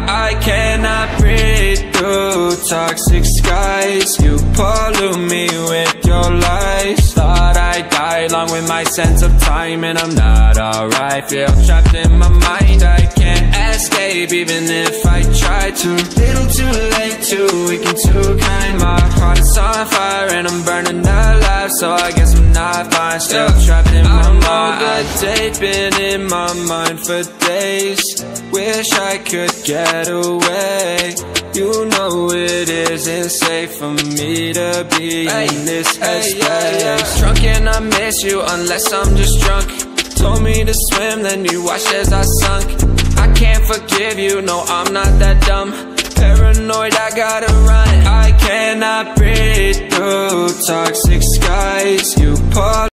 I cannot breathe through toxic skies. You pollute me with your lies. Thought I'd die along with my sense of time, and I'm not alright. Feel trapped in my mind, I can't escape even if I try to. Little too late, too weak and too kind. My heart is on fire and I'm burning alive, so I guess I'm not fine. Still trapped in my mind. The date been in my mind for days. Wish I could get away. You know it isn't safe for me to be in this headspace. Drunk and I miss you unless I'm just drunk. Told me to swim, then you watched as I sunk. I can't forgive you, no I'm not that dumb. Paranoid, I gotta run. I cannot breathe through toxic skies. You